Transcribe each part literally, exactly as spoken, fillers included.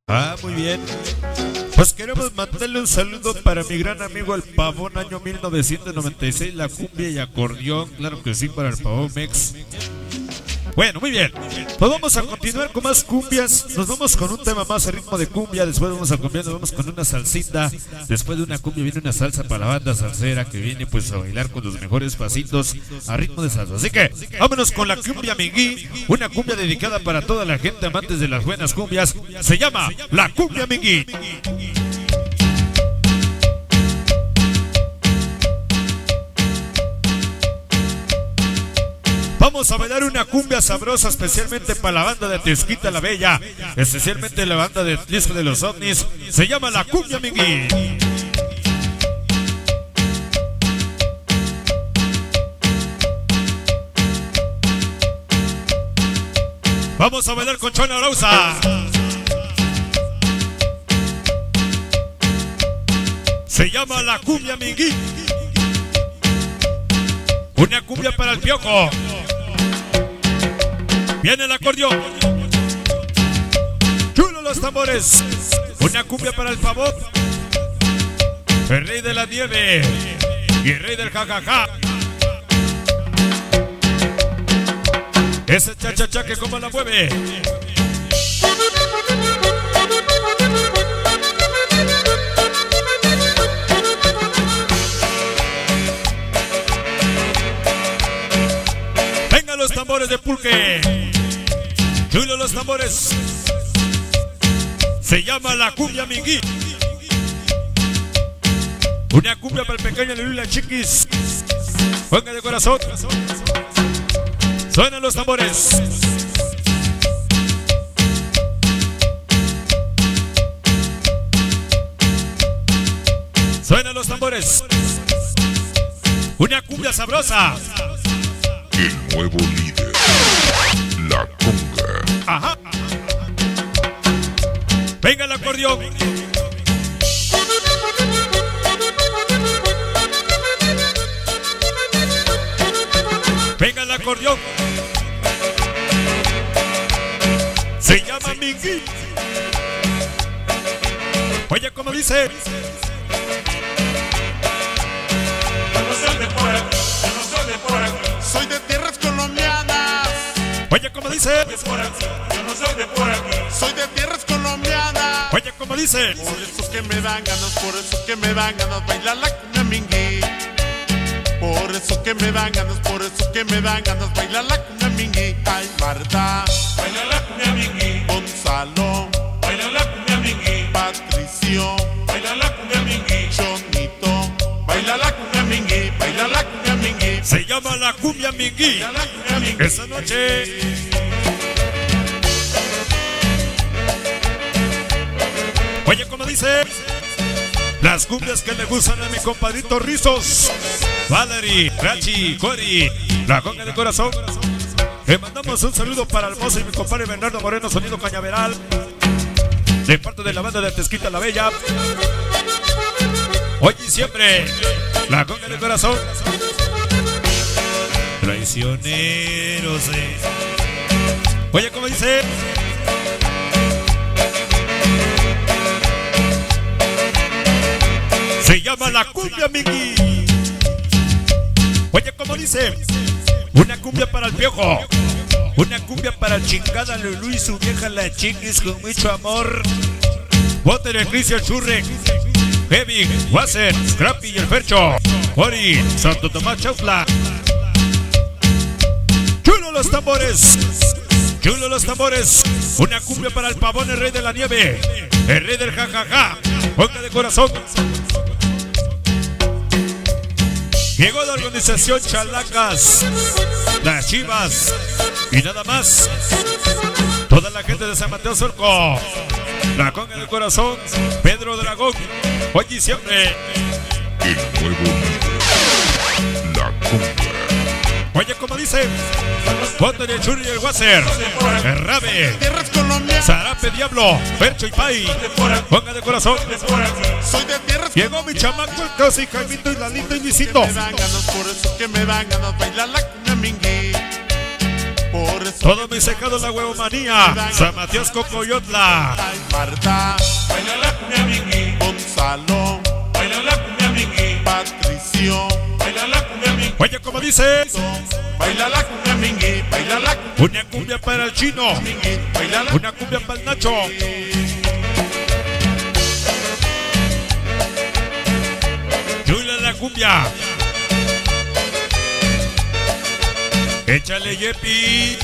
Ah, muy bien. Pues queremos mandarle un saludo para mi gran amigo el Pavón, año mil novecientos noventa y seis, la cumbia y acordeón, claro que sí, para el Pavón Mex. Bueno, muy bien. Pues vamos a continuar con más cumbias. Nos vamos con un tema más a ritmo de cumbia. Después vamos a cambiar, nos vamos con una salsita. Después de una cumbia viene una salsa para la banda salsera que viene pues a bailar con los mejores pasitos a ritmo de salsa. Así que vámonos con la cumbia Mingui. Una cumbia dedicada para toda la gente amantes de las buenas cumbias. Se llama la cumbia Mingui. Vamos a bailar una cumbia sabrosa especialmente para la banda de Tezquita la Bella, especialmente la banda del disco de los ovnis. Se llama la cumbia Mingui. Vamos a bailar con Chona Arauza. Se llama la cumbia Mingui. Una cumbia para el Piojo. Viene el acordeón. Chulo los tambores. Una cumbia para el Pavón. El rey de la nieve y el rey del jajaja. Ese cha-cha-cha que como la mueve. Vengan los tambores de pulque. Chulo los tambores. Se llama la cumbia Mingui. Una cumbia para el pequeño Lula Chiquis. Ponga de corazón. Suenan los tambores. Suenan los tambores. Una cumbia sabrosa. El nuevo líder, la conga. Ajá. Venga el acordeón. Venga el acordeón. Se llama Mingui. Oye, como dice. Yo no soy de por aquí, yo no soy de por aquí. Soy de tierras colombianas. Oye, como dice. De por aquí, yo no soy de por aquí. Soy de tierras colombianas. Oye, como dice. Por eso que me dan ganas, por eso que me dan ganas bailar la cumbia Mingui. Por eso que me dan ganas, por eso que me dan ganas bailar la cumbia Mingui. Ay, Marta, Baila la cumbia Mingui, Gonzalo, baila la cumbia Mingui, Patricio, baila la cumbia Mingui, Chonito, baila la cumbia Mingui, baila la cumbia Mingui. Se llama la cumbia Mingui. baila la cumbia Mingui. Esa noche. Oye, como dice. Las cumbias que le gustan a mi compadrito Rizos, Valerie, Rachi, Cori, la conga de corazón. Le mandamos un saludo para el mozo y mi compadre Bernardo Moreno, sonido cañaveral, de parte de la banda de Tezquita la Bella. Hoy y siempre, la conga de corazón. Traicioneros, eh. Oye, como dice. Se llama la cumbia Mingui. Oye, como dice. Una cumbia para el Piojo. Una cumbia para el chingada Lulú y su vieja la Chiquis con mucho amor. Bote de Cristian Churre, Heavy, Wasser, Scrappy y el Fercho, Ori, Santo Tomás Chaufla. Chulo los tambores. Chulo los tambores. Una cumbia para el Pavón, el rey de la nieve, el rey del jajaja. Ponga de corazón. Llegó la organización Chalacas, las Chivas y nada más. Toda la gente de San Mateo Surco, la conga del corazón, Pedro Dragón, hoy y siempre. El nuevo líder, la conga. Oye, como dice. Bote de Churri y el Wasser, el Rabe, Tierras colombianas. Zarape Diablo, Percho y Pai, ponga de corazón. Soy de tierras Llegó mi chamaco, el Casi, Jaimito y Lalito y Luisito. Me dan ganas, por eso que me dan ganas bailar la cumbia Mingui. Por eso Todo mi secado la huevomanía. San Matías Cocoyotla. ay, Marta, Baila la cumbia mingui, Gonzalo, baila la cumbia mingui, Patricio, baila la cumbia mingui, Oye, como dice, baila la cumbia mingui, baila la cumbia una cumbia para el chino, mingui, baila la una cumbia para el Nacho. Chula la cumbia. Échale, Yepi.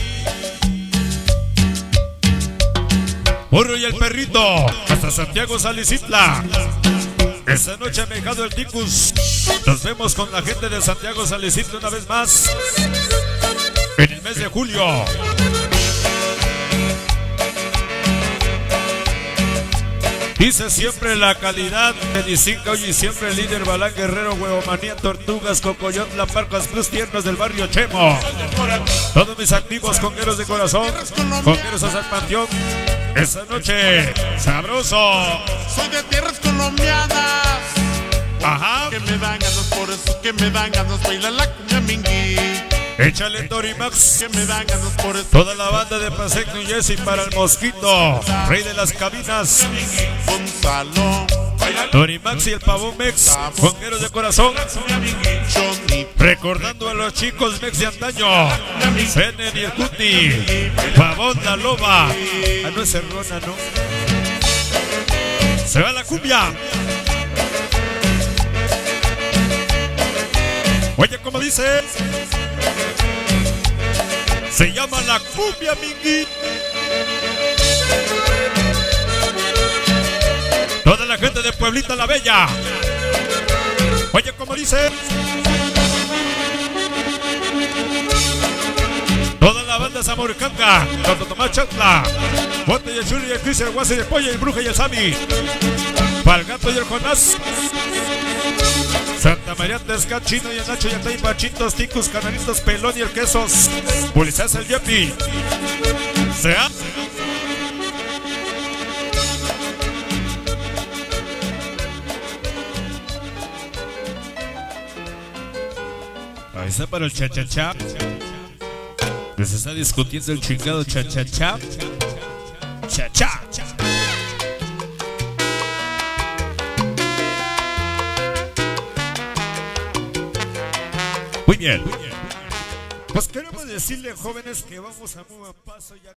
Burro y el perrito. Hasta Santiago Salicitla. Esta noche me dejado el ticus. Nos vemos con la gente de Santiago Salicitla una vez más. En el mes de julio. Dice siempre la calidad de Nizinca, y siempre el líder Balán Guerrero, Huevomanía, Tortugas, Cocoyotla, Parcas Plus, Tiernos del barrio Chemo. Todos mis activos congueros de corazón, congueros hasta el panteón. Esta noche, sabroso. soy de tierras colombianas. Ajá, Que me dan ganas, por eso que me dan ganas, baila la cumbia mingui. échale Torimax. Que me dan ganas, por eso Toda la banda de Pasec New Jersey para el Mosquito, rey de las cabinas. Gonzalo, Torimax y el Pavón Mex, congueros de corazón. Johnny, Recordando a los chicos Mex de antaño, Zenen y el Cuti, Pavón, la Loba. Ah, no es Cerrona, ¿no? Se va la cumbia. Oye, como dice, se llama la cumbia mingui. Toda la gente de Pueblita la Bella. Oye, como dice, toda la banda Zamorcanga, Santo Tomás Chatla, Bote y el Chuli y el Cris, el Guasi, el Pollo, el Bruja y el Sami, Palgato y el Jonás, Santa María Tezcat, Chino y el Nacho y el Tay, Pachitos, Ticus, Canalitos, Pelón y el Quesos, Policías el Yepi. Sea. Ahí está para el cha-cha-cha. Que se está discutiendo el chingado cha-cha-cha. Cha-cha. Muy bien. Pues queremos decirle, jóvenes, que vamos a muy buen paso ya.